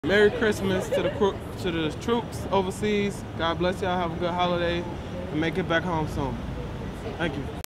Merry Christmas to the troops overseas. God bless y'all. Have a good holiday and make it back home soon. Thank you.